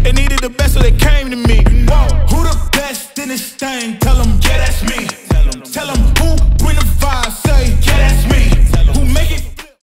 They needed the best, so they came to me. Who the best in this thing? Tell them, yeah, that's me.